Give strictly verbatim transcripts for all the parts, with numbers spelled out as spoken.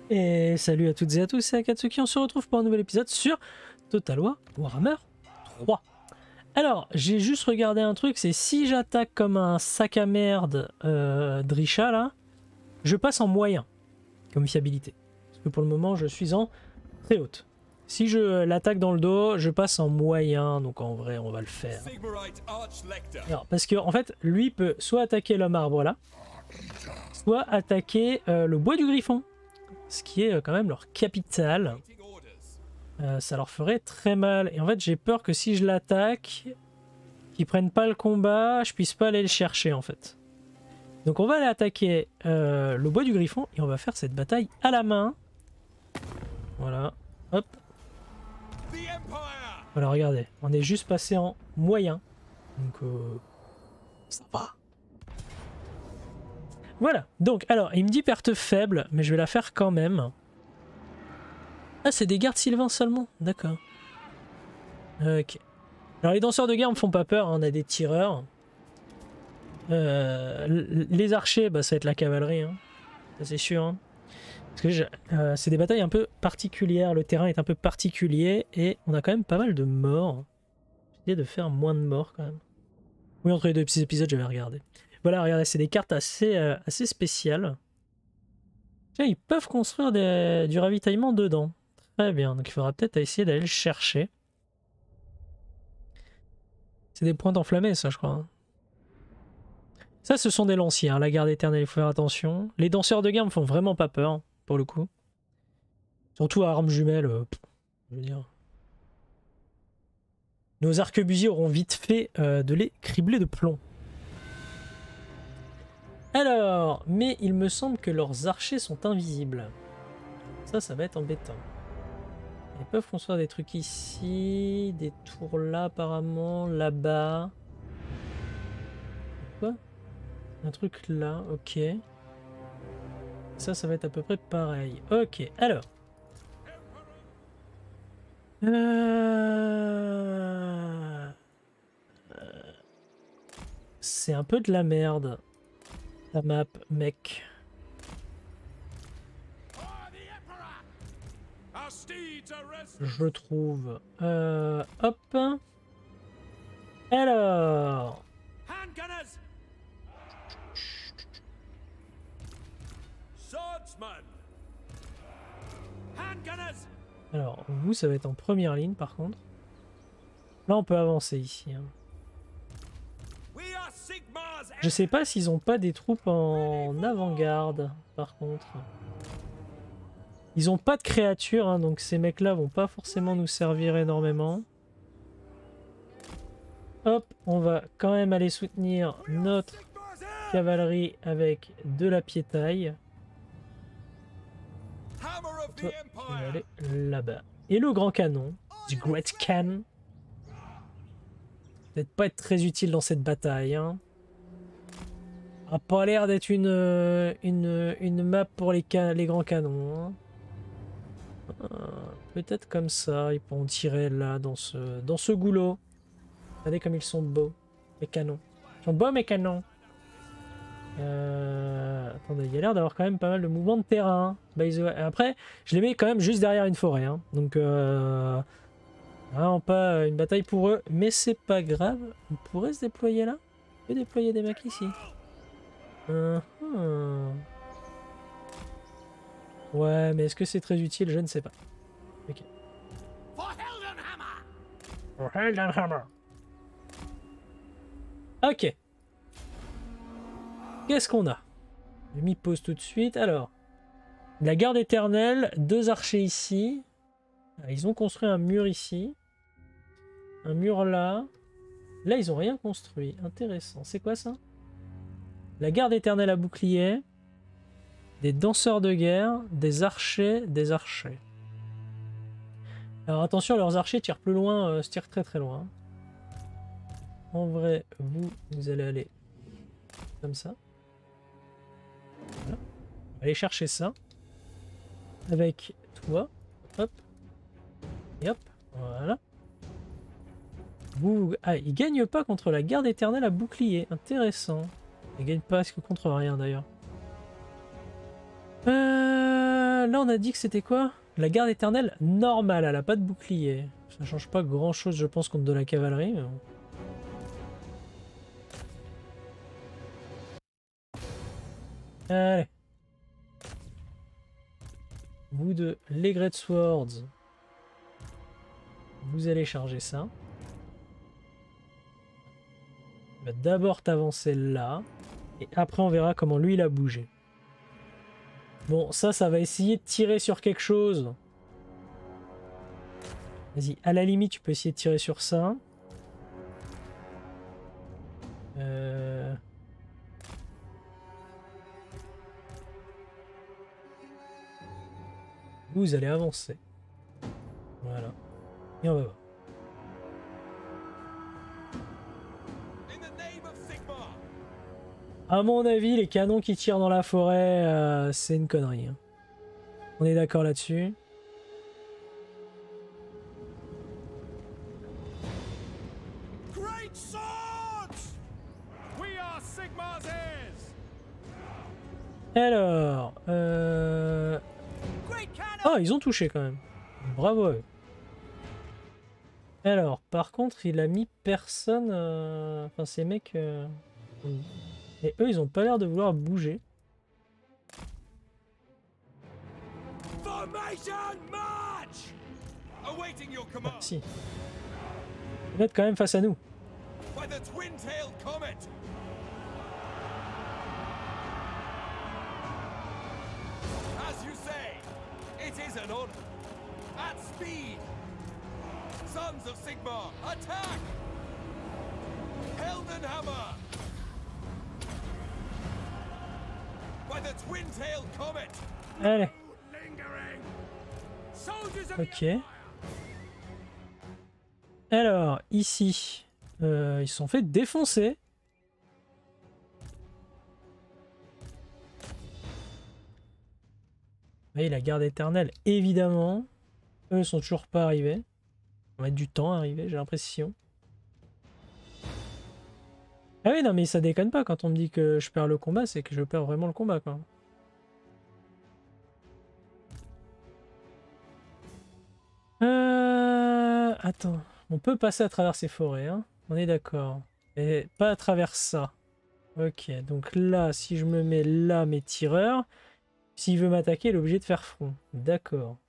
Et salut à toutes et à tous, c'est Akatsuki, on se retrouve pour un nouvel épisode sur Total War Warhammer trois. Alors, j'ai juste regardé un truc, c'est si j'attaque comme un sac à merde euh, Drisha là, je passe en moyen comme fiabilité. Parce que pour le moment, je suis en très haute. Si je l'attaque dans le dos, je passe en moyen, donc en vrai, on va le faire. Alors, parce que en fait, lui peut soit attaquer l'homme arbre là, soit attaquer euh, le bois du griffon. Ce qui est quand même leur capitale. Euh, ça leur ferait très mal. Et en fait, j'ai peur que si je l'attaque, qu'ils prennent pas le combat, je puisse pas aller le chercher en fait. Donc on va aller attaquer euh, le bois du griffon et on va faire cette bataille à la main. Voilà. Hop. Voilà, regardez. On est juste passé en moyen. Donc euh, ça va. Voilà, donc alors il me dit perte faible, mais je vais la faire quand même. Ah, c'est des gardes sylvains seulement, d'accord. Ok. Alors les danseurs de guerre me font pas peur, hein, on a des tireurs. Euh, les archers, bah, ça va être la cavalerie, hein. Ça c'est sûr. Hein. Parce que euh, c'est des batailles un peu particulières, le terrain est un peu particulier et on a quand même pas mal de morts. J'ai essayé de faire moins de morts quand même. Oui, entre les deux petits épisodes, j'avais regardé. Voilà, regardez, c'est des cartes assez, euh, assez spéciales. Tiens, ils peuvent construire des, du ravitaillement dedans. Très bien, donc il faudra peut-être essayer d'aller le chercher. C'est des pointes enflammées, ça, je crois. Ça, ce sont des lanciers, hein, la garde éternelle, il faut faire attention. Les danseurs de guerre me font vraiment pas peur, pour le coup. Surtout à armes jumelles, euh, pff, je veux dire. Nos arquebusiers auront vite fait euh, de les cribler de plomb. Alors, mais il me semble que leurs archers sont invisibles. Ça, ça va être embêtant. Ils peuvent construire des trucs ici, des tours là apparemment, là-bas. Quoi? Un truc là, ok. Ça, ça va être à peu près pareil. Ok, alors. Euh... C'est un peu de la merde. La map, mec. Je trouve. Euh, hop. Alors. Alors, vous, ça va être en première ligne par contre. Là, on peut avancer ici. Hein. Je sais pas s'ils ont pas des troupes en avant-garde par contre. Ils ont pas de créatures, hein, donc ces mecs-là vont pas forcément nous servir énormément. Hop, on va quand même aller soutenir notre cavalerie avec de la piétaille. Toi, on va aller là-bas. Et le grand canon, du Great Cannon. Peut-être pas être très utile dans cette bataille. Hein. A pas l'air d'être une, une, une map pour les, les grands canons. Hein. Euh, Peut-être comme ça, ils pourront tirer là, dans ce, dans ce goulot. Regardez comme ils sont beaux, les canons. Ils sont beaux mes canons. Euh... Attendez, il y a l'air d'avoir quand même pas mal de mouvements de terrain. By the way. Après, je les mets quand même juste derrière une forêt. Hein. Donc, euh... vraiment pas une bataille pour eux. Mais c'est pas grave. On pourrait se déployer là. On peut déployer des mecs ici. Uh -huh. Ouais, mais est-ce que c'est très utile? Je ne sais pas. Ok. For Heldenhammer. Ok. Qu'est-ce qu'on a? Je m'y pose tout de suite. Alors, la garde éternelle, deux archers ici. Ils ont construit un mur ici. Un mur là. Là, ils ont rien construit. Intéressant. C'est quoi ça? La garde éternelle à bouclier. Des danseurs de guerre. Des archers. Des archers. Alors attention, leurs archers tirent plus loin. Euh, se tirent très très loin. En vrai, vous, vous allez aller comme ça. Voilà. On va aller chercher ça. Avec toi. Hop. Et hop. Voilà. Vous... Ah, il gagne pas contre la garde éternelle à bouclier. Il gagne pas contre rien d'ailleurs. Euh, là là on a dit que c'était quoi? La garde éternelle normale, elle a pas de bouclier. Ça change pas grand chose je pense contre de la cavalerie. Mais... Allez. Vous deux, les Great Swords. Vous allez charger ça. Il va d'abord t'avancer là. Et après on verra comment lui il a bougé. Bon, ça, ça va essayer de tirer sur quelque chose. Vas-y, à la limite, tu peux essayer de tirer sur ça. Euh... Vous allez avancer. Voilà. Et on va voir. À mon avis, les canons qui tirent dans la forêt, euh, c'est une connerie. Hein. On est d'accord là-dessus. Alors... Euh... Oh, ils ont touché quand même. Bravo à eux. Alors, par contre, il a mis personne... Euh... Enfin, ces mecs... Euh... Et eux, ils ont pas l'air de vouloir bouger. Ah, si. Ils vont être quand même face à nous. Sons of Sigmar, attack! Heldenhammer! By the twin-tailed comet! Allez. Ok. Alors, ici, euh, ils se sont fait défoncer. Oui, la garde éternelle, évidemment. Eux sont toujours pas arrivés. On va mettre du temps à arriver, j'ai l'impression. Ah oui, non, mais ça déconne pas quand on me dit que je perds le combat, c'est que je perds vraiment le combat, quoi. Euh... Attends, on peut passer à travers ces forêts, hein. On est d'accord. Et pas à travers ça. Ok, donc là, si je me mets là, mes tireurs, s'il veut m'attaquer, il est obligé de faire front. D'accord.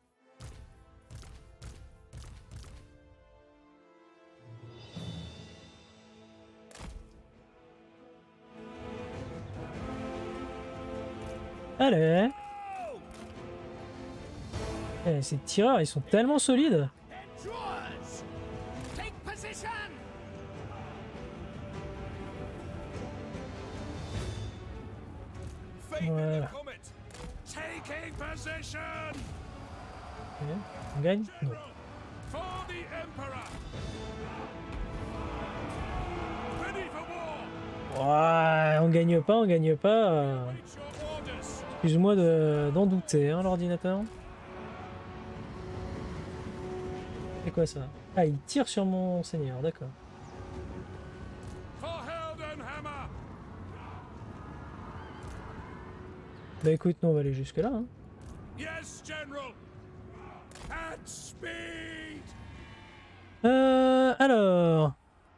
Allez. Eh, ces tireurs, ils sont tellement solides. Voilà. Okay. On gagne? Non. Ouais, on gagne pas, on gagne pas. Euh... Excuse-moi d'en douter, hein, l'ordinateur. C'est quoi ça? Ah, il tire sur mon seigneur, d'accord. Bah écoute, nous on va aller jusque là. Hein. Euh, alors...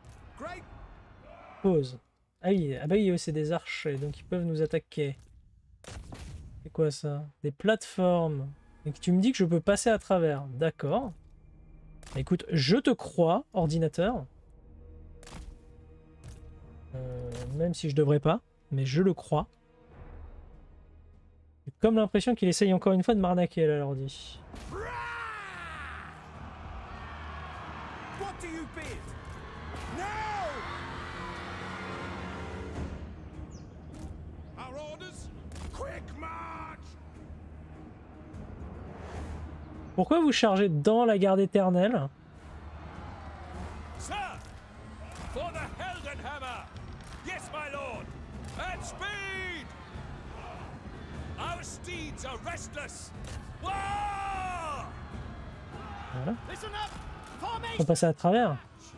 Pause. Ah oui, ah bah oui, c'est des archers, donc ils peuvent nous attaquer. C'est quoi ça? Des plateformes. Et tu me dis que je peux passer à travers. D'accord. Écoute, je te crois, ordinateur. Euh, même si je devrais pas, mais je le crois. J'ai comme l'impression qu'il essaye encore une fois de m'arnaquer là, l'ordi. Pourquoi vous chargez dans la garde éternelle? Sir, for the Heldenhammer. Yes, my lord. At speed. Our steeds are restless. War! Voilà. On va passer à travers.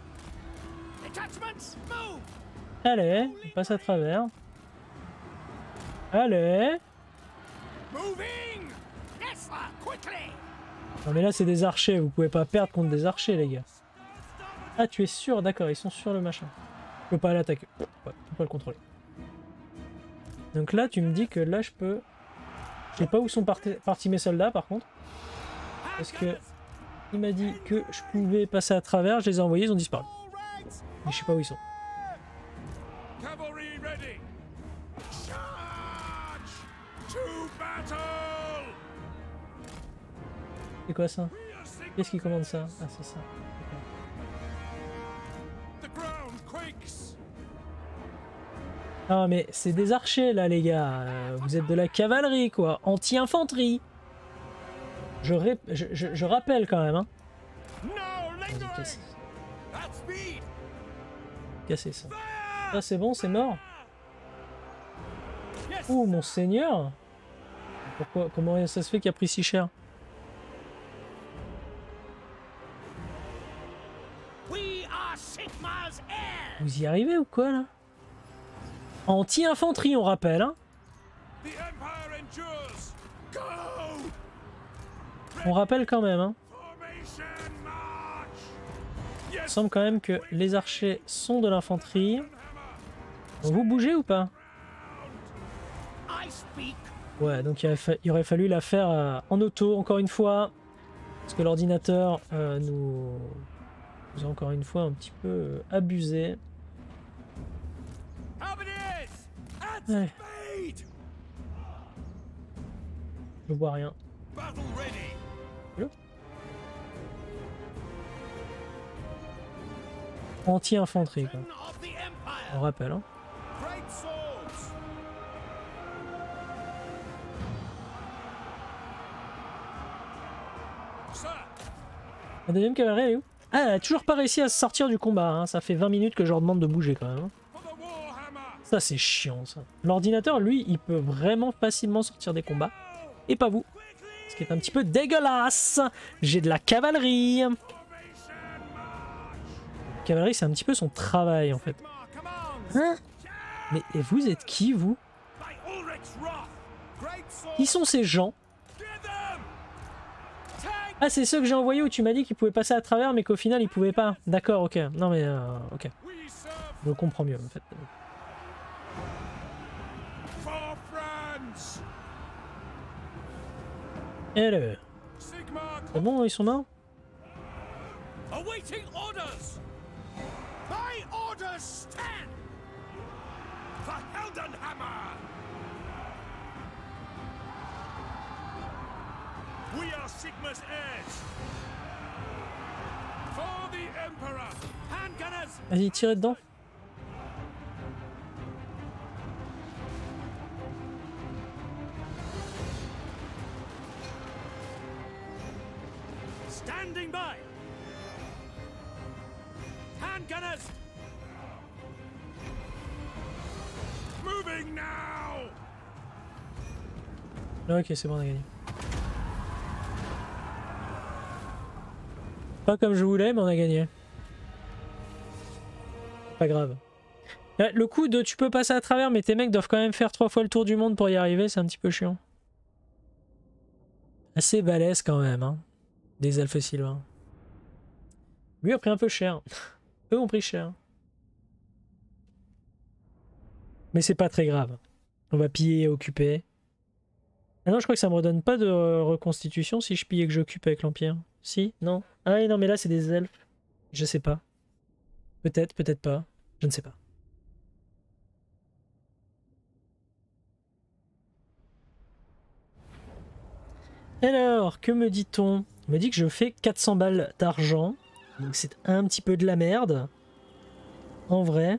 Allez, on passe à travers. Allez. Moving. Yes, Non mais là c'est des archers, vous pouvez pas perdre contre des archers les gars. Ah tu es sûr, d'accord, ils sont sur le machin. Je peux pas l'attaquer, ouais, je peux pas le contrôler. Donc là tu me dis que là je peux... Je sais pas où sont partis, partis mes soldats par contre. Parce que il m'a dit que je pouvais passer à travers, je les ai envoyés, ils ont disparu. Mais je sais pas où ils sont. C'est quoi ça? Qu'est-ce qui commande ça? Ah c'est ça. Ah mais c'est des archers là les gars. Euh, vous êtes de la cavalerie quoi. Anti-infanterie. Je, ré... je, je, je rappelle quand même hein. Vas-y, casse. Cassez ça. Ah c'est bon, c'est mort. Oh mon seigneur. Pourquoi? Comment ça se fait qu'il a pris si cher? Vous y arrivez ou quoi là? Anti-infanterie on rappelle hein. On rappelle quand même hein. Il semble quand même que les archers sont de l'infanterie. Vous bougez ou pas? Ouais, donc il aurait, fa il aurait fallu la faire euh, en auto encore une fois. Parce que l'ordinateur euh, nous... nous a encore une fois un petit peu euh, abusé. Ouais. Je vois rien. Hello? Anti-infanterie quoi. On rappelle hein. La deuxième cavalerie elle est où? Ah elle a toujours pas réussi à sortir du combat hein. Ça fait vingt minutes que je leur demande de bouger quand même hein. Ça c'est chiant ça. L'ordinateur lui il peut vraiment facilement sortir des combats. Et pas vous. Ce qui est un petit peu dégueulasse. J'ai de la cavalerie. La cavalerie c'est un petit peu son travail en fait. Hein? Mais et vous êtes qui vous? Qui sont ces gens? Ah c'est ceux que j'ai envoyés où tu m'as dit qu'ils pouvaient passer à travers mais qu'au final ils pouvaient pas. D'accord ok. Non mais euh, ok. Je comprends mieux en fait. Et le... C'est bon, ils sont morts? Vas-y, tirez dedans. Standing by. Hand gunners. Moving now. Ok, c'est bon, on a gagné. Pas comme je voulais, mais on a gagné. Pas grave. Le coup de tu peux passer à travers, mais tes mecs doivent quand même faire trois fois le tour du monde pour y arriver, c'est un petit peu chiant. Assez balèze quand même, hein. Des elfes sylvains. Lui a pris un peu cher. Eux ont pris cher. Mais c'est pas très grave. On va piller et occuper. Ah non, je crois que ça me redonne pas de reconstitution si je pille et que j'occupe avec l'Empire. Si? Non? Ah oui, non, mais là c'est des elfes. Je sais pas. Peut-être, peut-être pas. Je ne sais pas. Alors, que me dit-on? On me dit que je fais quatre cents balles d'argent. Donc c'est un petit peu de la merde. En vrai.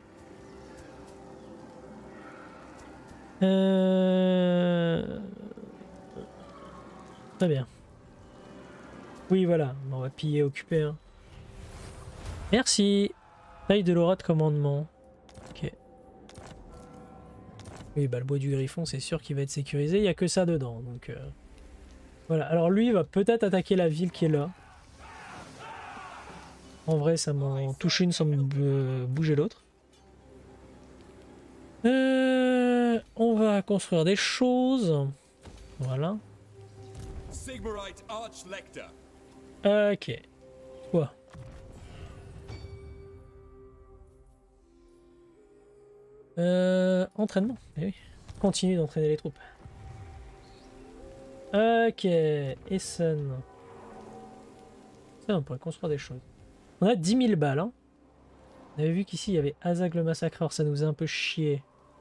Euh... Très bien. Oui, voilà. On va piller et occuper. Hein. Merci. Taille de l'aura de commandement. Ok. Oui, bah le bois du griffon, c'est sûr qu'il va être sécurisé. Il n'y a que ça dedans. Donc... Euh... Voilà, alors lui il va peut-être attaquer la ville qui est là. En vrai ça m'en touche une sans me bouger l'autre. Euh, on va construire des choses. Voilà. Sigmarite Arch Lecter. Ok. Toi. Euh, entraînement. Eh oui. Continue d'entraîner les troupes. Ok. Essen. Ça, on pourrait construire des choses. On a dix mille balles. Hein. On avait vu qu'ici, il y avait Azag le Massacreur. Ça nous a un peu chié.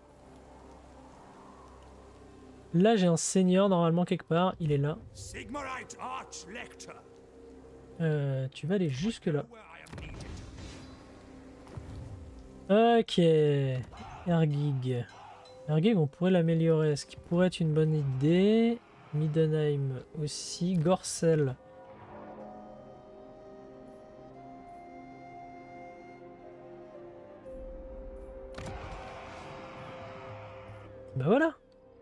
Là, j'ai un seigneur, normalement, quelque part. Il est là. Sigmarite Arch Lecter. Euh, tu vas aller jusque là. Where I am needed. Ok. Ergig. Ergig, on pourrait l'améliorer. Ce qui pourrait être une bonne idée. Middenheim aussi. Gorcel. Bah voilà.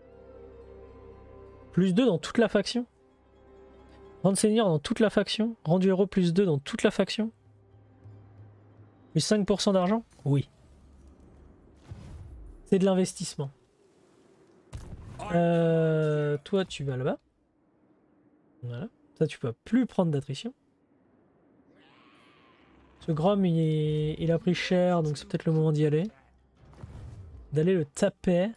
Plus deux dans toute la faction. Rendre seigneur dans toute la faction. Rendu héros plus deux dans toute la faction. Plus cinq pour cent d'argent? Oui. C'est de l'investissement. Euh, toi, tu vas là-bas. Voilà. Ça, tu peux plus prendre d'attrition. Ce Grom, il, est... il a pris cher, donc c'est peut-être le moment d'y aller. D'aller le taper.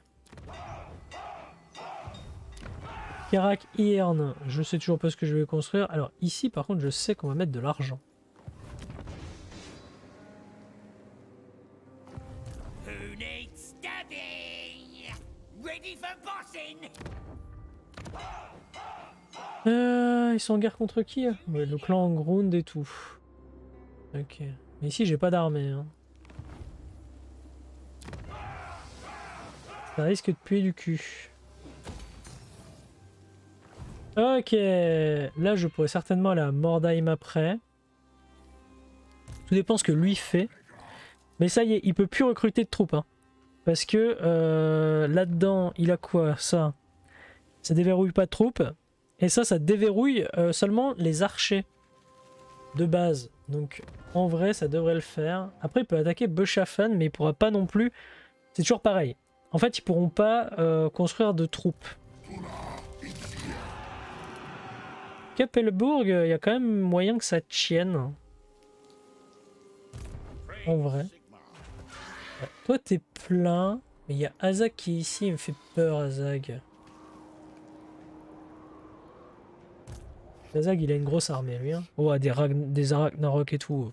Karak Iern, je sais toujours pas ce que je vais construire. Alors ici, par contre, je sais qu'on va mettre de l'argent. Who needs stabbing? Ready for bossing? Euh, ils sont en guerre contre qui? Ouais, le clan Grund et tout. Ok. Mais ici, j'ai pas d'armée. Hein. Ça risque de puer du cul. Ok. Là, je pourrais certainement aller à Mordheim après. Tout dépend ce que lui fait. Mais ça y est, il peut plus recruter de troupes. Hein. Parce que euh, là-dedans, il a quoi? Ça. Ça déverrouille pas de troupes. Et ça, ça déverrouille euh, seulement les archers de base. Donc en vrai, ça devrait le faire. Après, il peut attaquer Böschafen, mais il pourra pas non plus... C'est toujours pareil. En fait, ils pourront pas euh, construire de troupes. Capelbourg, il y a quand même moyen que ça tienne. En vrai. Ouais. Toi, t'es plein. Mais il y a Azag qui est ici, il me fait peur, Azag. Azag, il a une grosse armée, lui. Hein. Oh, des, des Ragnarok et tout.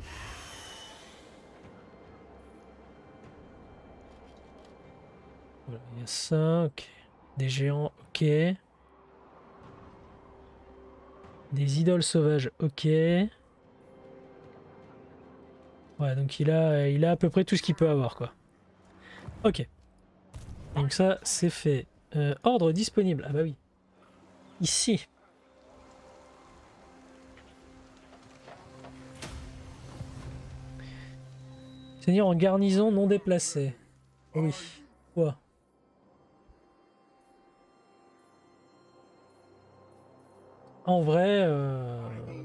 Voilà, il y a ça, ok. Des géants, ok. Des idoles sauvages, ok. Ouais, donc il a, il a à peu près tout ce qu'il peut avoir, quoi. Ok. Donc ça, c'est fait. Euh, ordre disponible. Ah bah oui. Ici. Seigneur en garnison non déplacé. Oui. Quoi? En vrai, euh...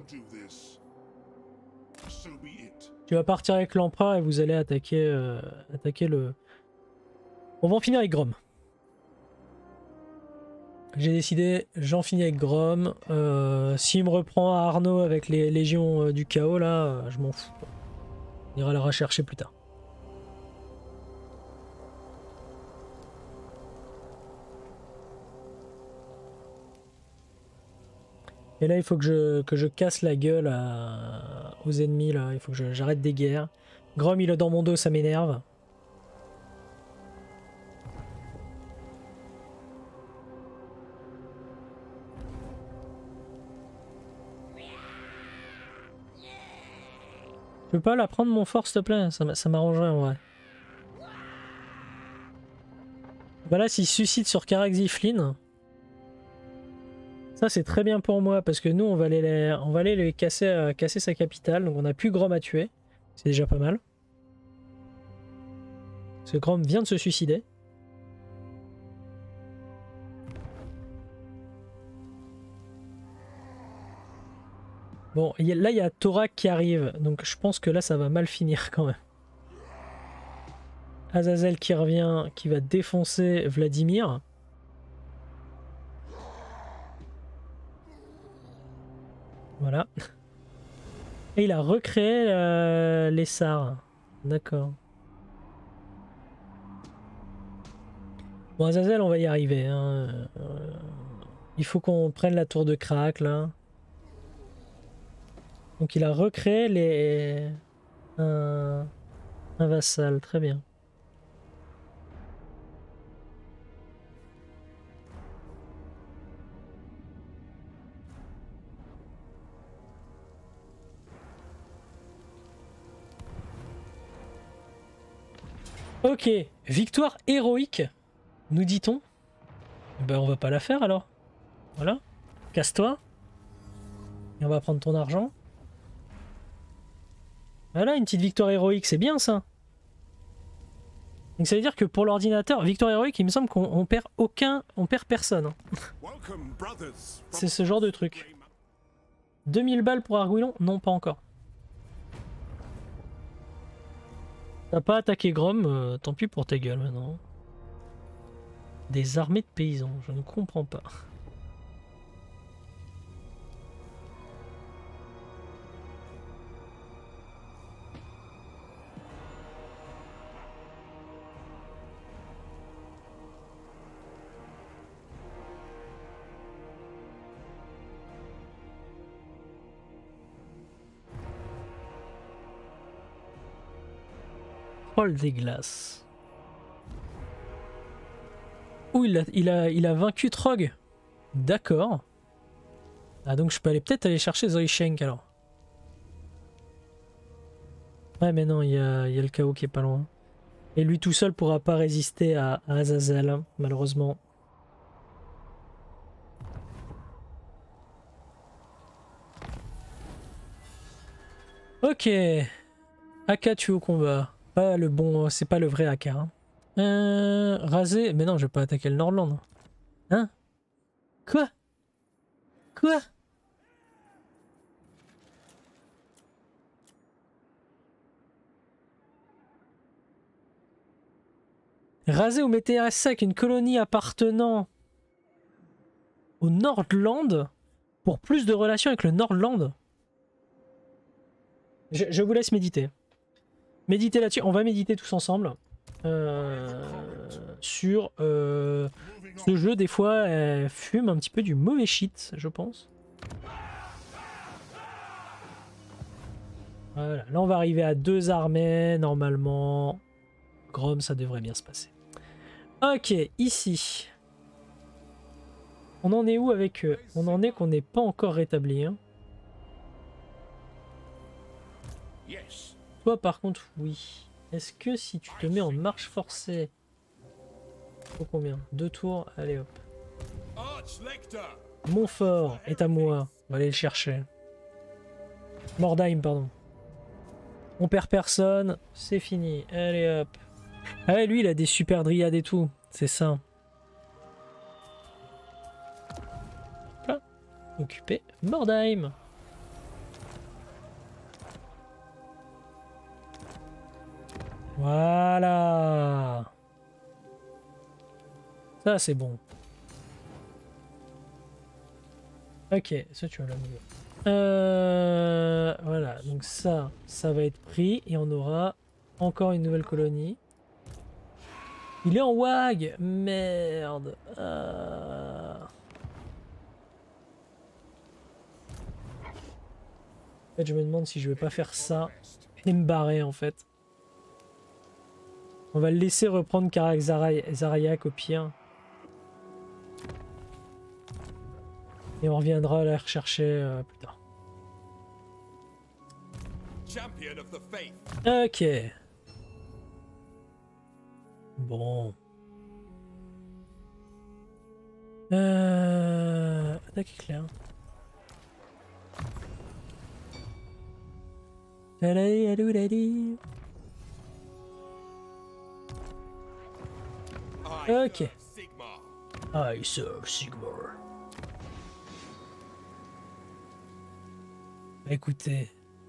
tu vas partir avec l'empereur et vous allez attaquer, euh, attaquer le... On va en finir avec Grom. J'ai décidé, j'en finis avec Grom. Euh, S'il me reprend à Arnaud avec les légions euh, du chaos, là, euh, je m'en fous. On ira la rechercher plus tard. Et là, il faut que je, que je casse la gueule à, aux ennemis, là. Il faut que j'arrête des guerres. Grom, il est dans mon dos, ça m'énerve. Je peux pas la prendre mon fort, s'il te plaît? Ça m'arrangerait, en vrai. Bah là, s'il suscite sur Karak-Ziflin... Ça c'est très bien pour moi parce que nous on va aller, les, on va aller les casser, euh, casser sa capitale, donc on n'a plus Grom à tuer, c'est déjà pas mal. Ce Grom vient de se suicider. Bon, y a, là il y a Thorak qui arrive, donc je pense que là ça va mal finir quand même. Azazel qui revient, qui va défoncer Vladimir. Voilà. Et il a recréé euh, les Sars. D'accord. Bon, Azazel, on va y arriver. Hein. Euh, il faut qu'on prenne la tour de crack, là. Donc il a recréé les... un, un vassal. Très bien. Ok, victoire héroïque, nous dit-on. Ben on va pas la faire alors. Voilà, casse-toi. Et on va prendre ton argent. Voilà, une petite victoire héroïque, c'est bien ça. Donc ça veut dire que pour l'ordinateur, victoire héroïque, il me semble qu'on on perd aucun, on perd personne. Hein. C'est ce genre de truc. deux mille balles pour Arguillon? Non, pas encore. T'as pas attaqué Grom, euh, tant pis pour ta gueule maintenant. Des armées de paysans, je ne comprends pas. Troll des glaces. Ouh, il a, il a, il a vaincu Trog. D'accord. Ah, donc je peux aller peut-être aller chercher Zoishenk alors. Ouais, mais non, il y a, il y a le chaos qui est pas loin. Et lui tout seul pourra pas résister à, à Azazel, hein, malheureusement. Ok. Aka tue au combat. Pas le bon, c'est pas le vrai Aka. Hein. Euh, raser, mais non, je vais pas attaquer le Nordland. Hein? Quoi? Quoi? Raser ou mettez à sec une colonie appartenant au Nordland pour plus de relations avec le Nordland. Je, je vous laisse méditer. Méditer là-dessus. On va méditer tous ensemble. Euh, sur euh, ce jeu, des fois, elle fume un petit peu du mauvais shit, je pense. Voilà. Là, on va arriver à deux armées, normalement. Grom, ça devrait bien se passer. Ok, ici. On en est où avec eux? On en est qu'on n'est pas encore rétabli. Hein. Toi, par contre, oui. Est-ce que si tu te mets en marche forcée... Faut combien? Deux tours? Allez hop. Montfort est à moi. On va aller le chercher. Mordheim, pardon. On perd personne. C'est fini. Allez hop. Ah ouais, lui, il a des super dryades et tout. C'est ça. Voilà. Occuper Mordheim. Voilà. Ça, c'est bon. Ok, ça tu vas la mouiller. Euh, voilà, donc ça, ça va être pris et on aura encore une nouvelle colonie. Il est en W A G. Merde. Euh... En fait, je me demande si je vais pas faire ça et me barrer en fait. On va le laisser reprendre Karak Zarayak au pire. Et on reviendra la rechercher euh, plus tard. Ok. Bon. Euh... Attaque éclair. Ok. I serve Sigmar. Écoutez.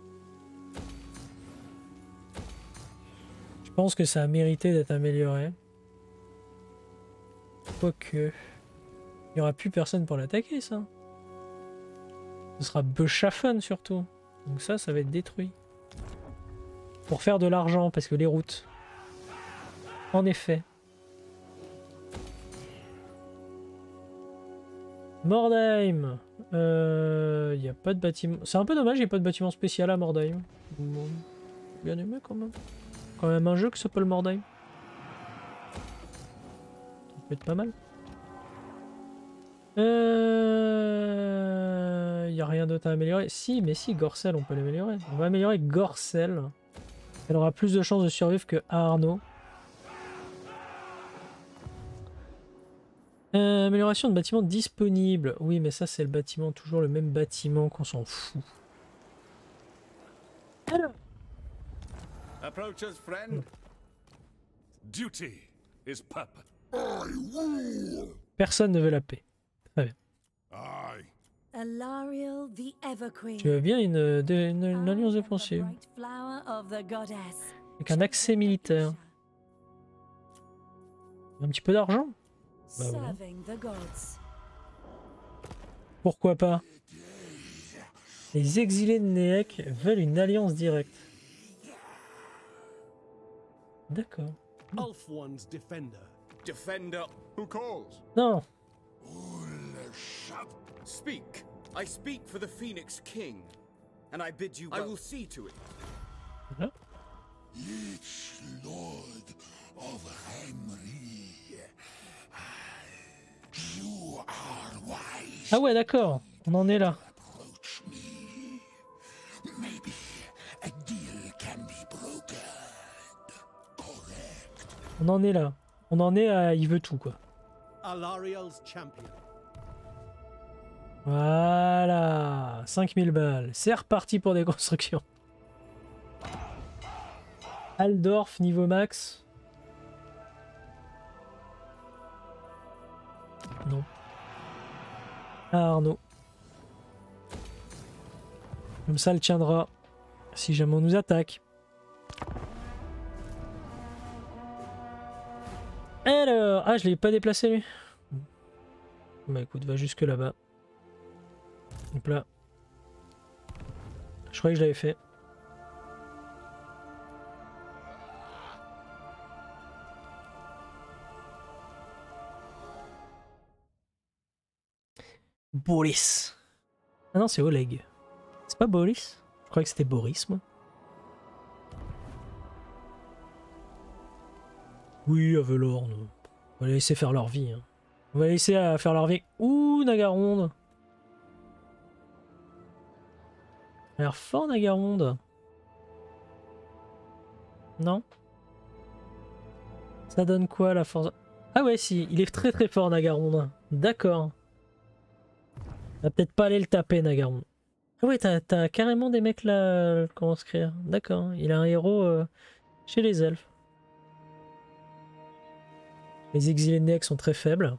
Je pense que ça a mérité d'être amélioré. Quoique. Il n'y aura plus personne pour l'attaquer, ça. Ce sera Beschaffen surtout. Donc ça, ça va être détruit. Pour faire de l'argent, parce que les routes. En effet. Mordheim. Il euh, n'y a pas de bâtiment. C'est un peu dommage, il n'y a pas de bâtiment spécial à Mordheim. Bon, bien aimé quand même. Quand même un jeu qui s'appelle Mordheim. Ça peut être pas mal. Euh... Il n'y a rien d'autre à améliorer. Si, mais si, Gorcel, on peut l'améliorer. On va améliorer Gorcel. Elle aura plus de chances de survivre que Arnaud. Euh, amélioration de bâtiment disponible. Oui, mais ça, c'est le bâtiment, toujours le même bâtiment qu'on s'en fout. Alors. Approach us, friend. Duty is purpose. Personne ne veut la paix. Très bien. Aye. Alariel the Everqueen. Tu veux bien une, de, une, une alliance défensive avec un accès militaire. Un petit peu d'argent. Bah voilà. Pourquoi pas? Les exilés de Néek veulent une alliance directe. D'accord. Ulf defender. Defender. Who calls? Non. Speak. I speak for the Phoenix King, and I bid you. I will see to it. Voilà. Each lord of Henry. You are wise. Ah ouais, d'accord. On en est là. Approach me. Maybe a deal can be brokered. Correct. On en est là. On en est à... Il veut tout, quoi. Alariel's champion. Voilà. cinq mille balles. C'est reparti pour des constructions. Aldorf, niveau max. Non. Ah, Arnaud. Comme ça, elle tiendra si jamais on nous attaque. Alors, ah, je l'ai pas déplacé lui. Bah écoute, va jusque là-bas. Hop là. Je croyais que je l'avais fait. Boris. Ah non, c'est Oleg. C'est pas Boris? Je croyais que c'était Boris, moi. Oui, Avelorn. On va les laisser faire leur vie. Hein. On va les laisser euh, faire leur vie. Ouh, Nagaronde. Il a l'air fort, Nagaronde. Non? Ça donne quoi, la force? Ah ouais, si. Il est très très fort, Nagaronde. D'accord. On va peut-être pas aller le taper, Nagaronde. Ah ouais, t'as carrément des mecs là... Euh, comment se créer? D'accord. Il a un héros euh, chez les elfes. Les exilés de Néek sont très faibles.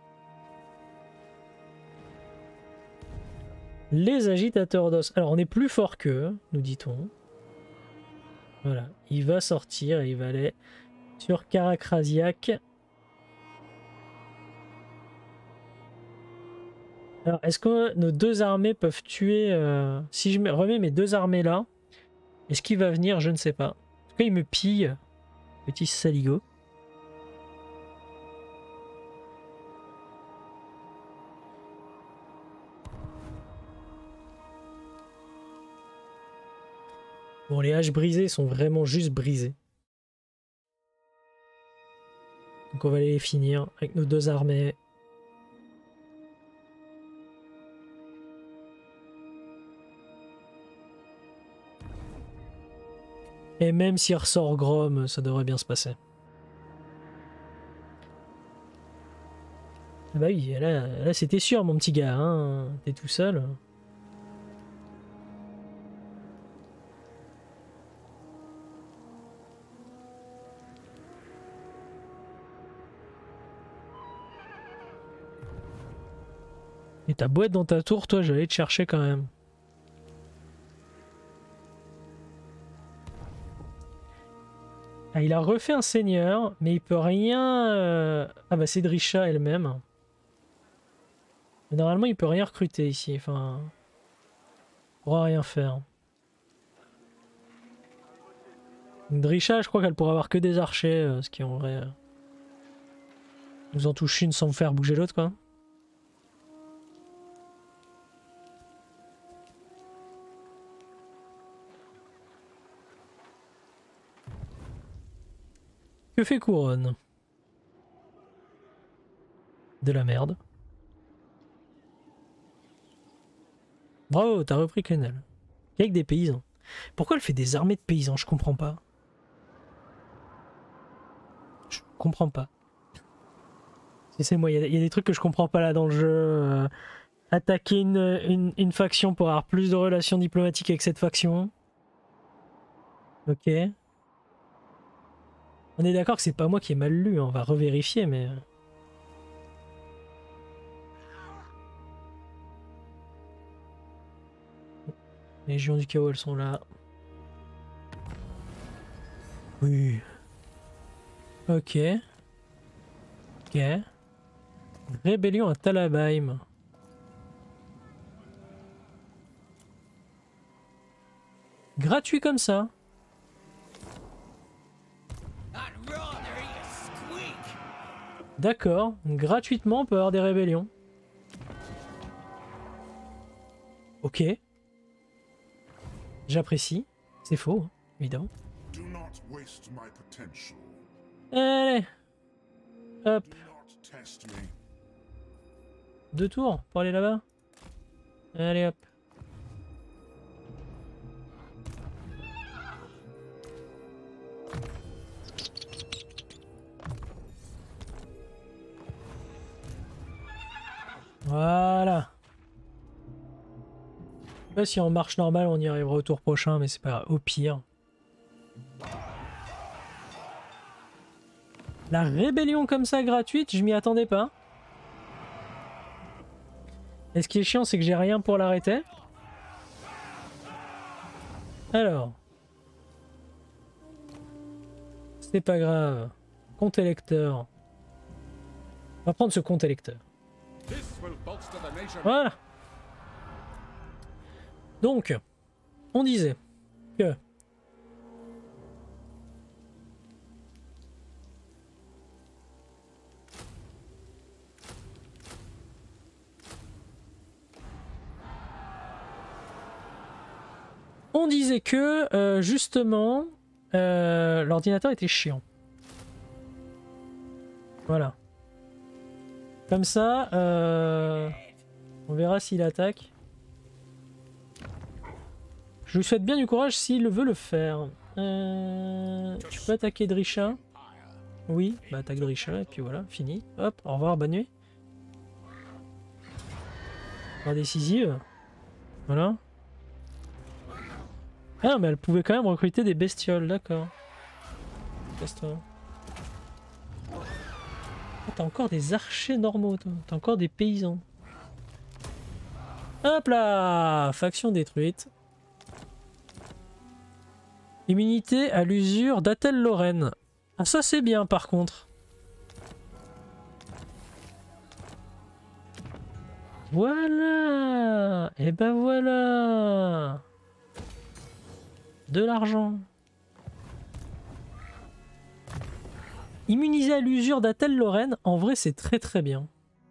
Les agitateurs d'os. Alors on est plus fort qu'eux, nous dit-on. Voilà. Il va sortir et il va aller sur Karakrasiak. Alors est-ce que nos deux armées peuvent tuer... Euh... Si je remets mes deux armées là, est-ce qu'il va venir? Je ne sais pas. En tout cas il me pille. Petit saligo. Bon, les haches brisées sont vraiment juste brisées. Donc on va aller les finir avec nos deux armées. Et même s'il ressort Grom, ça devrait bien se passer. Ah bah oui, là, là c'était sûr mon petit gars, hein. T'es tout seul. Et ta boîte dans ta tour, toi, j'allais te chercher quand même. Ah, il a refait un seigneur, mais il peut rien... Euh... Ah bah c'est Drisha elle-même. Normalement, il peut rien recruter ici. Enfin... pourra rien faire. Drisha, je crois qu'elle pourra avoir que des archers, euh, ce qui en vrai... Euh, nous en touche une sans faire bouger l'autre, quoi. Que fait Couronne? De la merde. Bravo, t'as repris Clenel. Avec des paysans. Pourquoi elle fait des armées de paysans? Je comprends pas. Je comprends pas. C'est moi, il y, y a des trucs que je comprends pas là dans le jeu. Euh, attaquer une, une, une faction pour avoir plus de relations diplomatiques avec cette faction. Ok. On est d'accord que c'est pas moi qui ai mal lu, on va revérifier, mais... Les Légions du chaos, elles sont là. Oui. Ok. Ok. Rébellion à Talabheim. Gratuit comme ça. D'accord, gratuitement on peut avoir des rébellions. Ok. J'apprécie. C'est faux, hein, évidemment. Allez. Hop. Deux tours pour aller là-bas. Allez hop. Voilà. Je sais pas si en marche normale on y arrivera au tour prochain, mais c'est pas grave. Au pire. La rébellion comme ça gratuite, je m'y attendais pas. Et ce qui est chiant, c'est que j'ai rien pour l'arrêter. Alors. C'est pas grave. Compte électeur. On va prendre ce compte électeur. Voilà. Donc, on disait que on disait que euh, justement euh, l'ordinateur était chiant. Voilà. Comme ça, euh, on verra s'il attaque. Je lui souhaite bien du courage s'il veut le faire. Euh, tu peux attaquer Drisha? Oui, bah attaque Drisha et puis voilà, fini. Hop, au revoir, bonne nuit. Pas décisive. Voilà. Ah mais elle pouvait quand même recruter des bestioles, d'accord. Casse-toi. Ah, t'as encore des archers normaux, toi. T'as encore des paysans. Hop là! Faction détruite. Immunité à l'usure d'Athel Lorraine. Ah ça c'est bien par contre. Voilà. Et ben voilà. De l'argent. Immunisé à l'usure d'Athel Lorraine, en vrai c'est très très bien.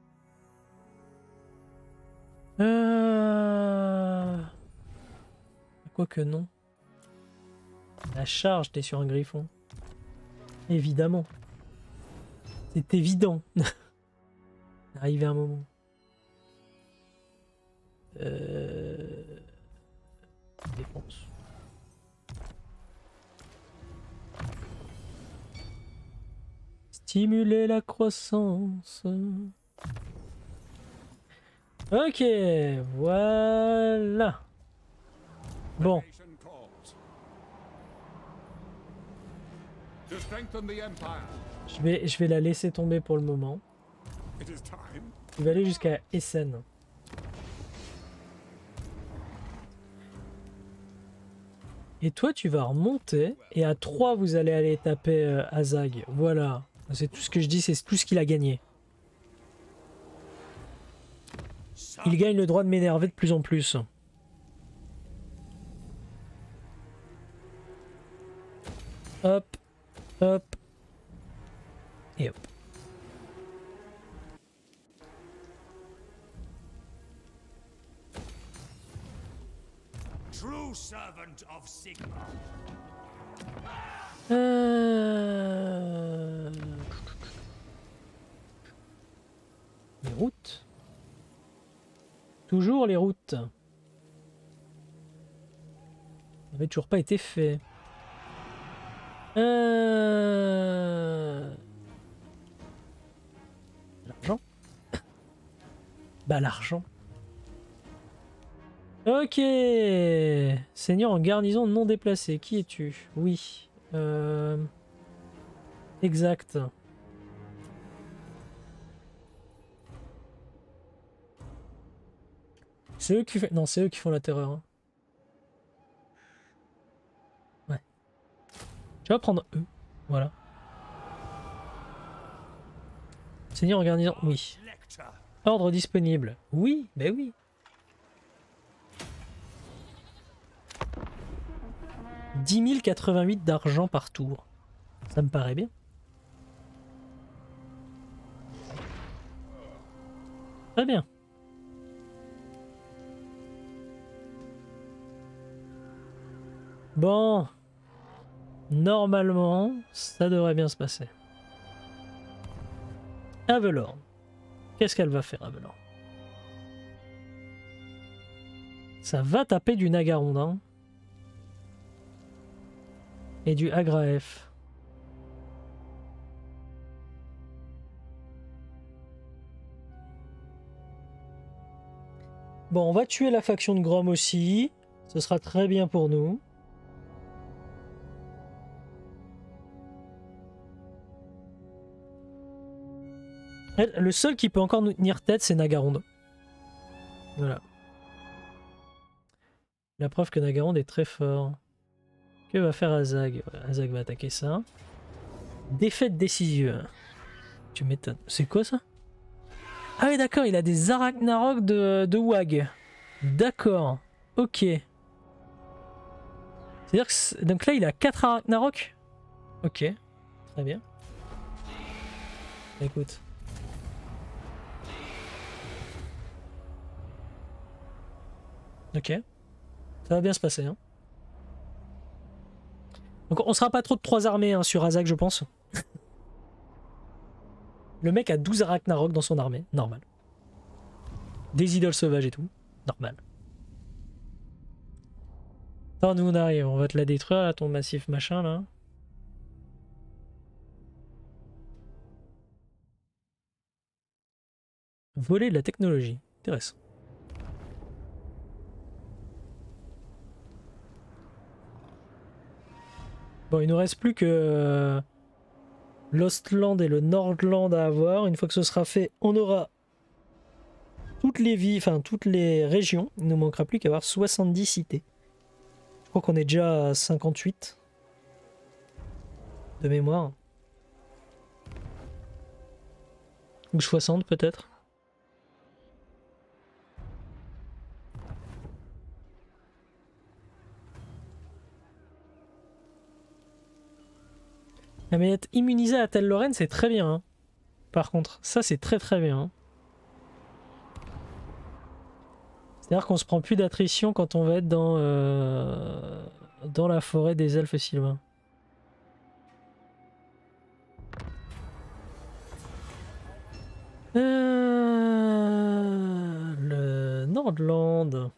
Euh... Quoique non. La charge, t'es sur un griffon. Évidemment. C'est évident. Arrivé un moment. Euh... Défense. Stimuler la croissance. Ok, voilà. Bon. Je vais, je vais la laisser tomber pour le moment. Il va aller jusqu'à Essen. Et toi, tu vas remonter. Et à trois, vous allez aller taper euh, Azag. Voilà. C'est tout ce que je dis, c'est tout ce qu'il a gagné. Il gagne le droit de m'énerver de plus en plus. Hop, hop, et hop. True servant of Sigma. Euh... Les routes. Toujours les routes. Ça n'avait toujours pas été fait. Euh... L'argent. Bah l'argent. Ok. Seigneur en garnison non déplacé. Qui es-tu? Oui. Euh... Exact. C'est eux qui font... Non, c'est eux qui font la terreur. Hein. Ouais. Je vais prendre eux. Voilà. Seigneur en garnison. Oui. Ordre disponible. Oui, ben oui. dix mille quatre-vingt-huit d'argent par tour. Ça me paraît bien. Très bien. Bon. Normalement, ça devrait bien se passer. Avelorn. Qu'est-ce qu'elle va faire, Avelorn? Ça va taper du Nagarondin. Et du Agraef. Bon, on va tuer la faction de Grom aussi. Ce sera très bien pour nous. Le seul qui peut encore nous tenir tête, c'est Nagarond. Voilà. La preuve que Nagarond est très fort. Que va faire Azag? Azag va attaquer ça. Défaite décisive. Tu m'étonnes. C'est quoi ça? Ah oui d'accord, il a des Arachnarok de, de Wag. D'accord. Ok. C'est-à-dire que... Donc là il a quatre Arachnarok. Ok. Très bien. Écoute. Ok. Ça va bien se passer. Hein. Donc on sera pas trop de trois armées hein, sur Azag je pense. Le mec a douze Arachnarok dans son armée. Normal. Des idoles sauvages et tout. Normal. Attends, nous on arrive. On va te la détruire là, ton massif machin là. Voler de la technologie. Intéressant. Bon, il nous reste plus que euh, l'Ostland et le Nordland à avoir. Une fois que ce sera fait, on aura toutes les villes, enfin toutes les régions. Il ne nous manquera plus qu'à avoir soixante-dix cités. Je crois qu'on est déjà à cinquante-huit de mémoire. Ou soixante peut-être. Ah mais être immunisé à Tel Lorraine c'est très bien hein. Par contre ça c'est très très bien hein. C'est à dire qu'on se prend plus d'attrition quand on va être dans euh, dans la forêt des elfes sylvains. euh... le Nordland.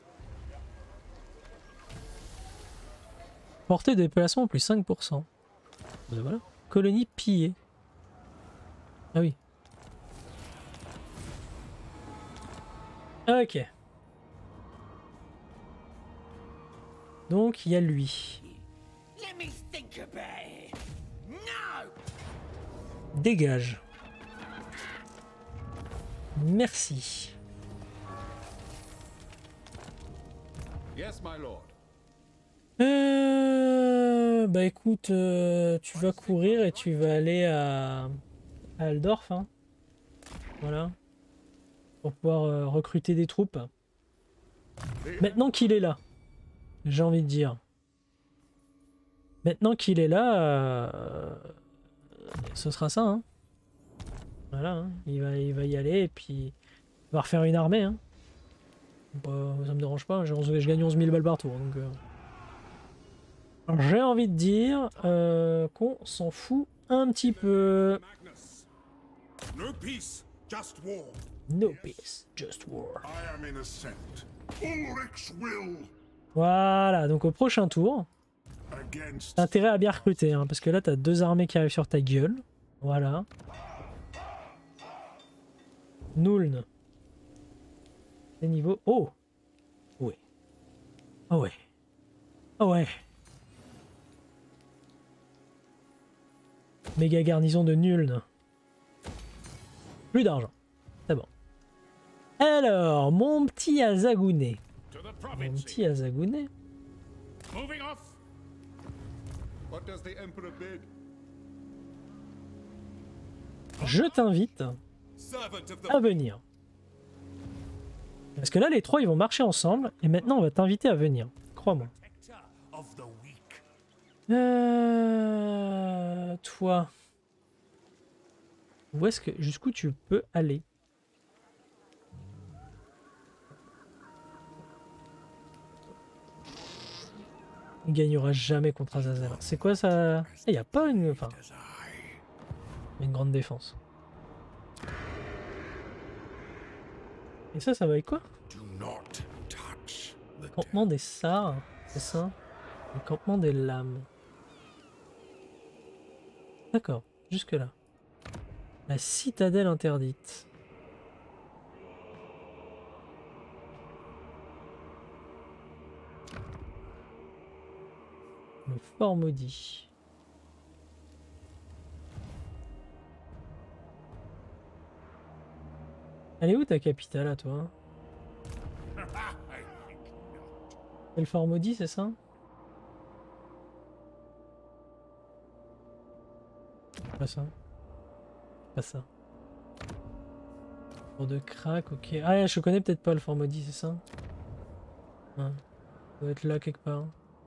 Portée de déplacement plus cinq pour cent. Ben voilà. Colonie pillée. Ah oui. Ok. Donc il y a lui. Dégage. Merci. Yes, my lord. Euh, bah écoute, euh, tu vas courir et tu vas aller à, à Aldorf, hein. Voilà, pour pouvoir euh, recruter des troupes. Maintenant qu'il est là, j'ai envie de dire. Maintenant qu'il est là, euh, ce sera ça. Hein. Voilà, hein. Il, va, il va y aller et puis il va refaire une armée. Hein. Bah, ça me dérange pas, je gagne onze mille balles par tour. Donc, euh... j'ai envie de dire euh, qu'on s'en fout un petit peu. Magnus. No peace, just war. No peace, just war. I am innocent. Ulrich's will Voilà, donc au prochain tour, against. t'as intérêt à bien recruter, hein, parce que là t'as deux armées qui arrivent sur ta gueule. Voilà. Nuln. C'est niveau... Oh ouais. Oh ouais. Oh ouais. Méga garnison de Nuln. Plus d'argent. C'est bon. Alors, mon petit Azagouné. To the Mon province. petit Azagouné. Moving off. What does the Emperor bid? Je t'invite Servant of the à venir. Parce que là, les trois, ils vont marcher ensemble. Et maintenant, on va t'inviter à venir. Crois-moi. Protector of the weak. Euh... Toi. Où est-ce que... Jusqu'où tu peux aller? Il gagnera jamais contre Azazel. C'est quoi ça? Il n'y a pas une... Enfin... Une grande défense. Et ça, ça va avec quoi? Do not touch the Campement des Sars, c'est ça? Le campement des lames. D'accord, jusque là. La citadelle interdite. Le fort maudit. Elle est où ta capitale à toi? C'est le fort maudit, c'est ça? Pas ça. Pas ça. Pour de crack, ok. Ah ouais, je connais peut-être pas le fort maudit, c'est ça? Ouais. Ça doit être là quelque part.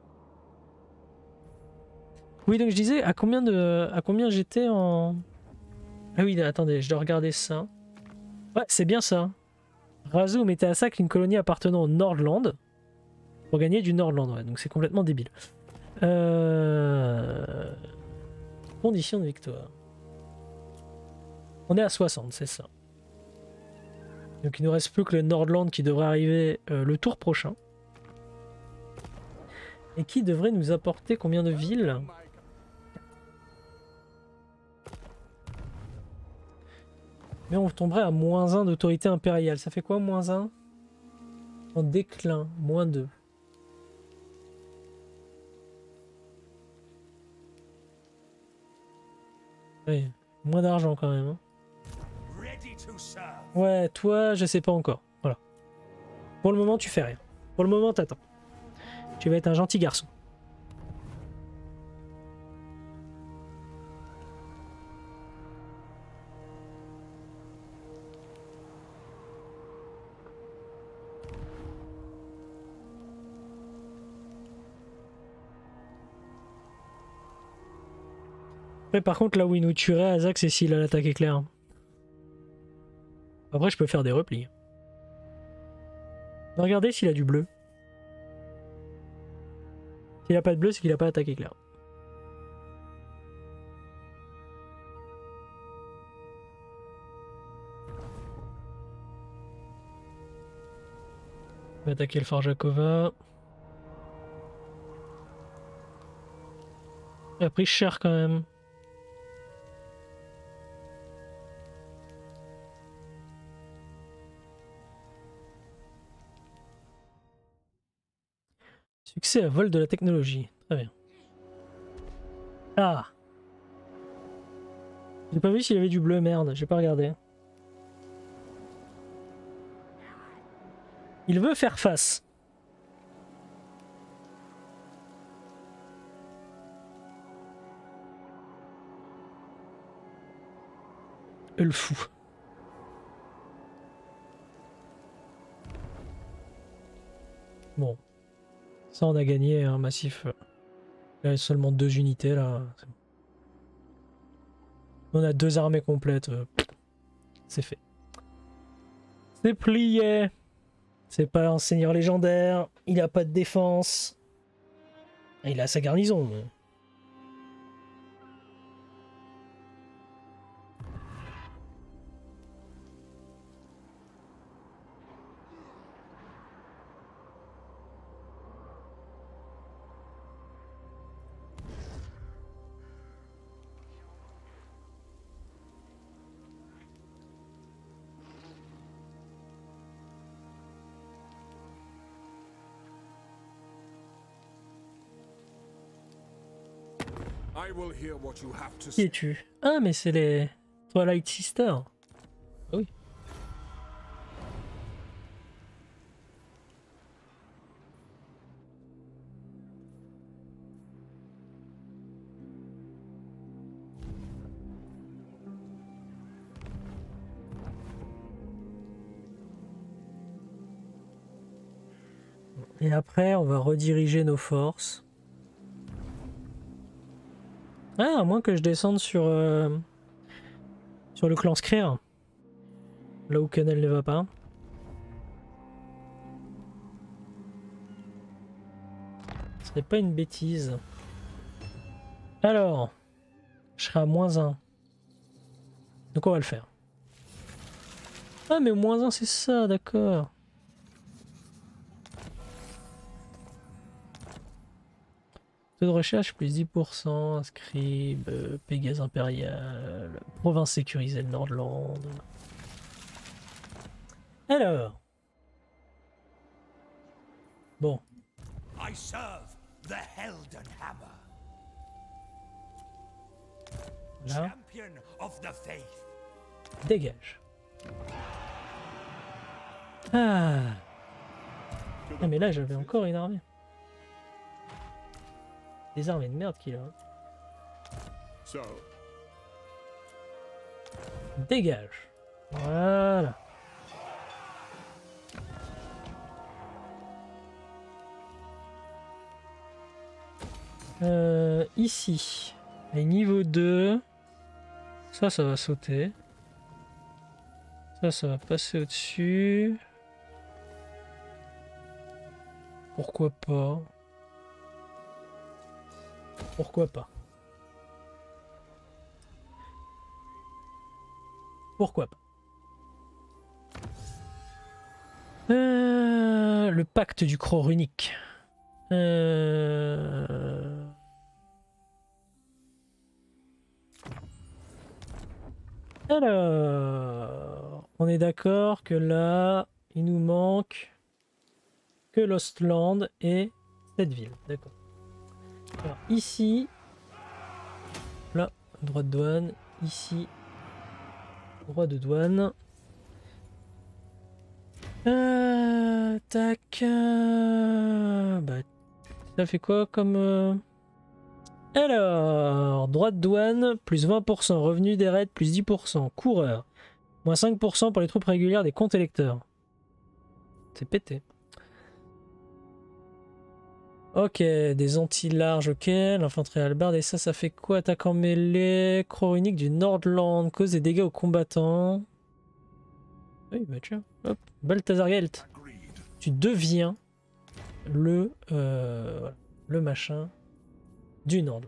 Oui, donc je disais, à combien de, à combien j'étais en... Ah oui, attendez, je dois regarder ça. Ouais, c'est bien ça. Razou mettait à sac une colonie appartenant au Nordland pour gagner du Nordland, ouais, donc c'est complètement débile. Euh... Conditions de victoire. On est à soixante, c'est ça. Donc il nous reste plus que le Nordland qui devrait arriver euh, le tour prochain. Et qui devrait nous apporter combien de villes? Mais on tomberait à moins un d'autorité impériale. Ça fait quoi, moins un? En déclin, moins deux. Oui, moins d'argent quand même. Hein. Ready to serve. Ouais, toi, je sais pas encore. Voilà. Pour le moment, tu fais rien. Pour le moment, t'attends. Tu vas être un gentil garçon. Après, par contre, là où il nous tuerait, Azak, c'est s'il a l'attaque éclair. Après, je peux faire des replis. Regardez s'il a du bleu. S'il a pas de bleu, c'est qu'il a pas d'attaque éclair. On va attaquer le Fort Jakova. Il a pris cher quand même. Succès à vol de la technologie. Très bien. Ah! J'ai pas vu s'il y avait du bleu, merde, j'ai pas regardé. Il veut faire face. Le fou. Bon. Ça, on a gagné un massif. Il y a seulement deux unités là. On a deux armées complètes. euh, C'est fait. C'est plié. C'est pas un seigneur légendaire. Il a pas de défense. Il a sa garnison. Mais... I will hear what you have to Qui say. es-tu? Ah, mais c'est les Twilight Sisters. Ah oui. Et après, on va rediriger nos forces. Ah, à moins que je descende sur, euh, sur le clan Skryr. Là où Canel ne va pas. Ce serait pas une bêtise. Alors, je serai à moins un. Donc on va le faire. Ah, mais moins un, c'est ça, d'accord. Taux de recherche plus dix pour cent, Scribe, euh, Pégase Impérial, province sécurisée le Nordland. Alors. Bon. I serve the Helden Hammer, Là, champion of the faith. dégage. Ah. Ah mais là j'avais encore une armée. Des armées de merde qu'il a. So, Dégage. Voilà. Euh, ici. Et niveau deux. Ça, ça va sauter. Ça, ça va passer au-dessus. Pourquoi pas? Pourquoi pas? Pourquoi pas? Euh, le pacte du croc runique. Euh... Alors, on est d'accord que là, il nous manque que Lostland et cette ville. D'accord. Alors ici, là, droit de douane, ici, droit de douane. Euh, tac. Euh, bah, ça fait quoi comme... Euh... Alors, droit de douane, plus vingt pour cent, revenu des raids, plus dix pour cent, coureur, moins cinq pour cent pour les troupes régulières des comptes électeurs. C'est pété. Ok, des anti-larges, ok, l'infanterie hallebarde, et ça, ça fait quoi? Attaque en mêlée, croix unique du Nordland, cause des dégâts aux combattants. Oui, bah tiens, hop, Balthazar Gelt. Tu deviens le, euh, voilà, le machin du Nordland.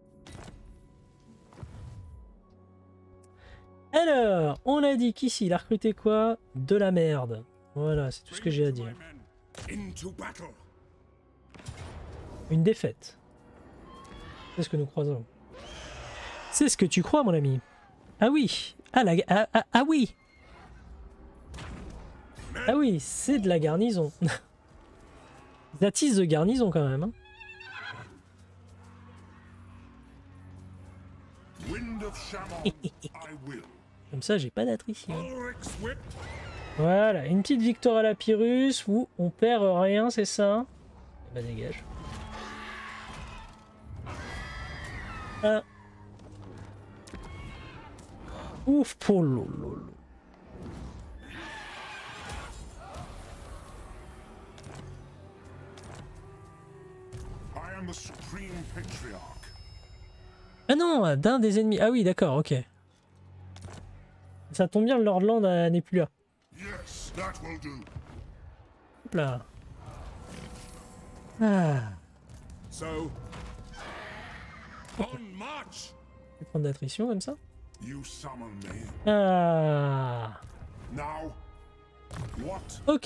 Alors, on a dit qu'ici, il a recruté quoi? De la merde. Voilà, c'est tout ce que j'ai à dire. into battle. Une défaite. C'est ce que nous croisons. C'est ce que tu crois, mon ami. Ah oui. Ah, la... ah, ah, ah oui. Ah oui, c'est de la garnison. Ils attisent de garnison quand même. Hein. Wind of Shammon, I will. Comme ça, j'ai pas d'attrition. Ulrich's whip, Voilà, une petite victoire à la Pyrrhus où on perd rien, c'est ça? Bah dégage. Ah. Ouf, pour lolo. I am am the supreme patriarch. Ah non, d'un des ennemis. Ah oui, d'accord, ok. Ça tombe bien, le Lordland euh, n'est plus là. Yes, that will do. Hop là. Ah. So, on march. Je vais prendre d'attrition comme ça. You summon me. Ah. Now, what? Ok.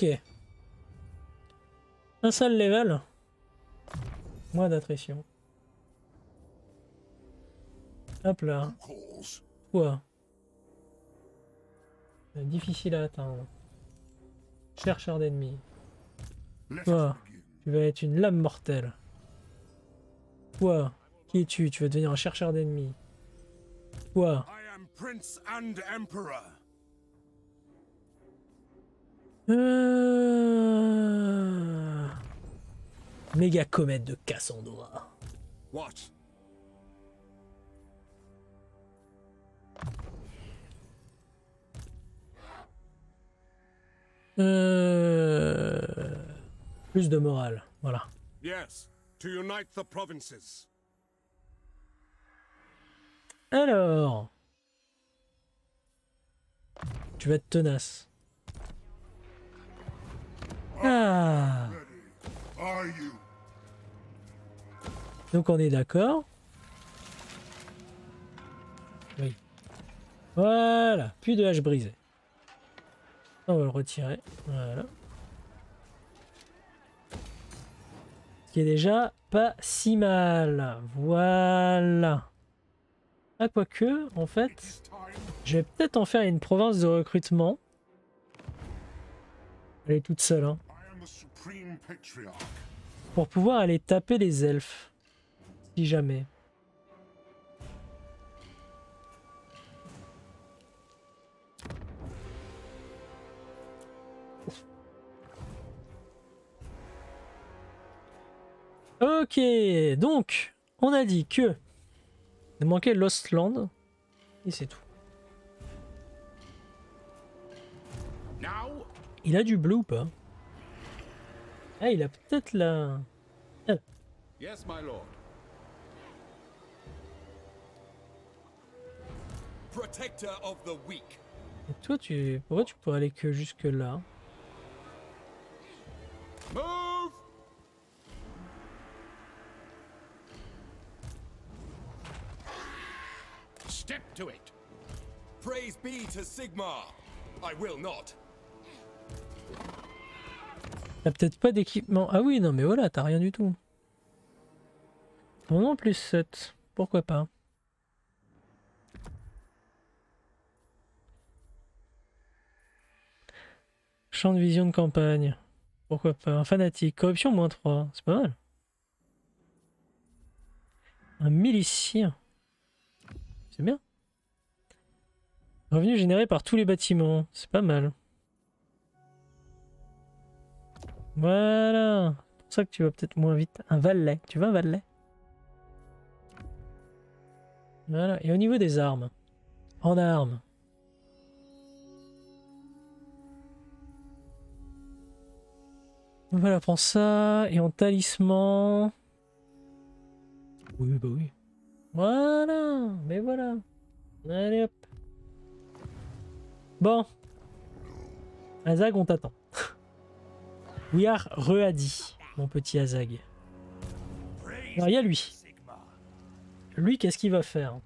Un seul level. Moins d'attrition. Hop là. Calls. Quoi? Difficile à atteindre. Chercheur d'ennemis. Let Quoi? us begin. Tu vas être une lame mortelle. Quoi? Qui es-tu? Tu vas devenir un chercheur d'ennemis. Quoi? I am prince and emperor. Euh... Méga comète de Cassandra. What? Euh... Plus de morale, voilà. Yes, to unite the provinces. Alors... Tu vas être tenace. Ah. Are you? Donc on est d'accord. Oui. Voilà, plus de hache brisée. On va le retirer. Voilà. Ce qui est déjà pas si mal. Voilà. Ah, quoique, en fait, je vais peut-être en faire une province de recrutement. Elle est toute seule, hein. I am the supreme patriarch. Pour pouvoir aller taper les elfes. Si jamais. Ok, donc, on a dit que il manquait Lost Land, et c'est tout. Now, Il a du bleu ou pas? Ah, il a peut-être la... Ah, Yes, my lord. Protector of the weak. et toi, tu... Pourquoi tu pourrais aller que jusque là? Move! step to it. Praise be to Sigmar. I will not. T'as peut-être pas d'équipement. Ah oui, non, mais voilà, t'as rien du tout. Non, non, plus sept. Pourquoi pas? Champ de vision de campagne. Pourquoi pas? Un fanatique. Corruption moins trois. C'est pas mal. Un milicien. C'est bien. Revenu généré par tous les bâtiments. C'est pas mal. Voilà. C'est pour ça que tu vas peut-être moins vite. Un valet. Tu veux un valet? Voilà. Et au niveau des armes. En armes. Voilà, prends ça. Et en talisman. Oui, bah oui. Voilà. Mais voilà. Allez hop. Bon. Azag, on t'attend. We are Readi, mon petit Azag. Alors, il y a lui. Lui, qu'est-ce qu'il va faire?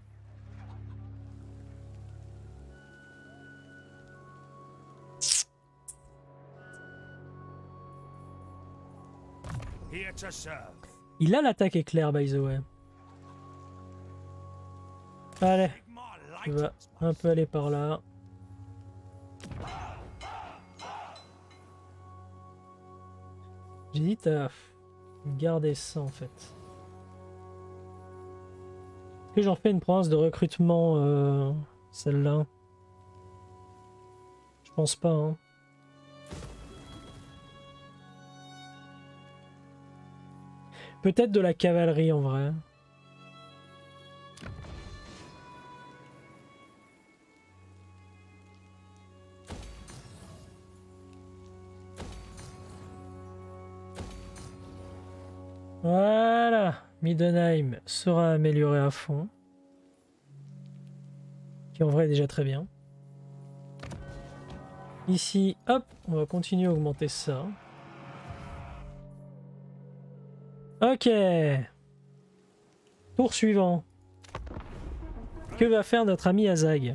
Here to serve. Il a l'attaque éclair, by the way. Allez, Sigmar tu vas lightens my un peu aller par là. J'hésite à garder ça en fait. Est-ce que j'en fais une province de recrutement, euh, celle-là? Je pense pas, hein. Peut-être de la cavalerie en vrai. Voilà. Middenheim sera amélioré à fond. Qui en vrai est déjà très bien. Ici, hop, on va continuer à augmenter ça. Ok. Tour suivant. Que va faire notre ami Azag?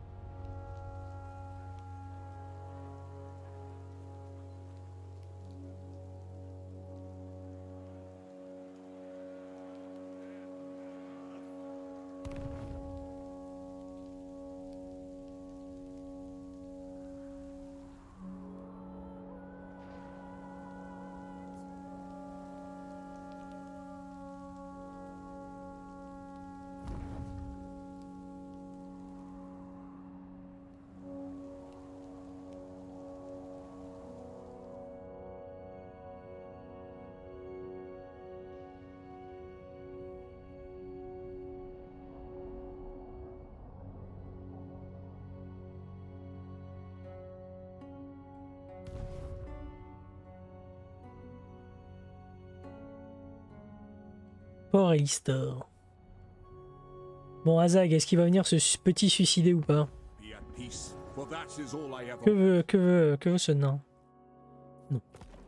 Port et Listor. Bon, Azag, est-ce qu'il va venir se su- petit suicider ou pas? Be at peace, for that is all I ever Que veut, que veut, que veut ce nain? Non.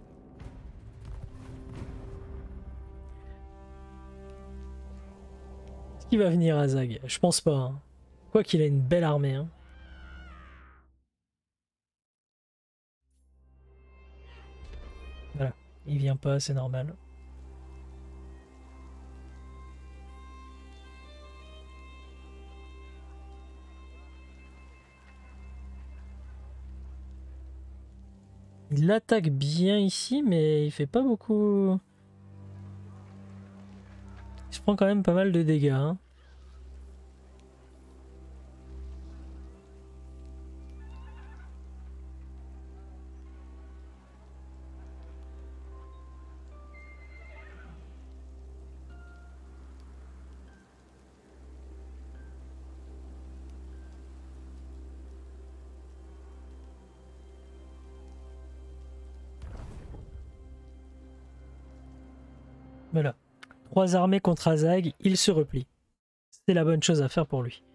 Est-ce qu'il va venir, Azag? Je pense pas. Hein. Quoi qu'il a une belle armée. Hein. Voilà. Il vient pas, c'est normal. Il attaque bien ici, mais il fait pas beaucoup. Il se prend quand même pas mal de dégâts. Hein. Voilà. Trois armées contre Azag, il se replie. C'est la bonne chose à faire pour lui.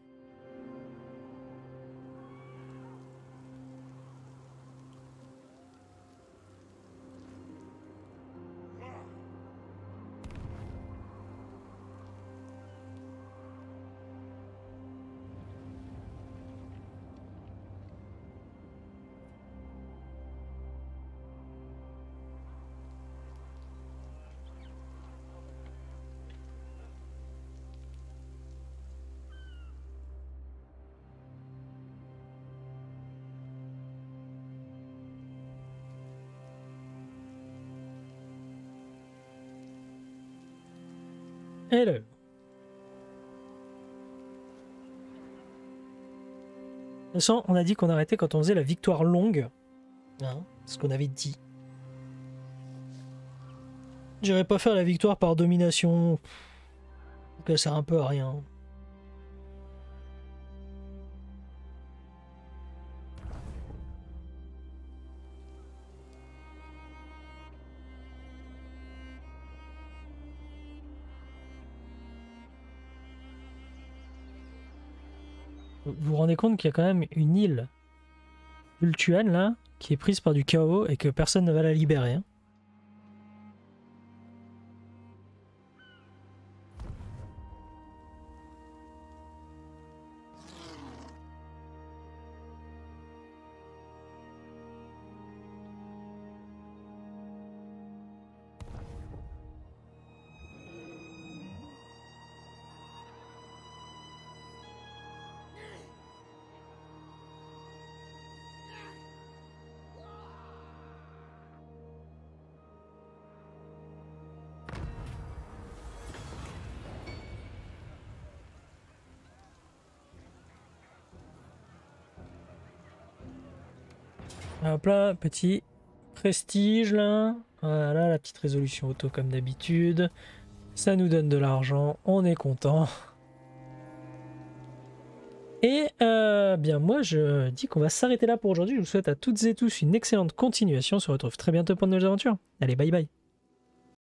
Hello. De toute façon, on a dit qu'on arrêtait quand on faisait la victoire longue. Hein, ce qu'on avait dit. J'irai pas faire la victoire par domination. Ça sert un peu à rien. Vous vous rendez compte qu'il y a quand même une île Ultuan là qui est prise par du chaos et que personne ne va la libérer. Hein. Hop là, petit prestige là. Voilà, la petite résolution auto comme d'habitude. Ça nous donne de l'argent, on est content. Et euh, bien moi je dis qu'on va s'arrêter là pour aujourd'hui. Je vous souhaite à toutes et tous une excellente continuation. On se retrouve très bientôt pour de nouvelles aventures. Allez, bye bye.